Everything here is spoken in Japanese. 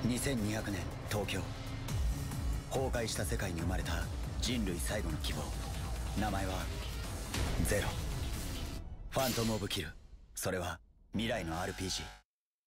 2200年東京、崩壊した世界に生まれた人類最後の希望、名前はゼロ。ファントム・オブ・キル。それは未来の RPG。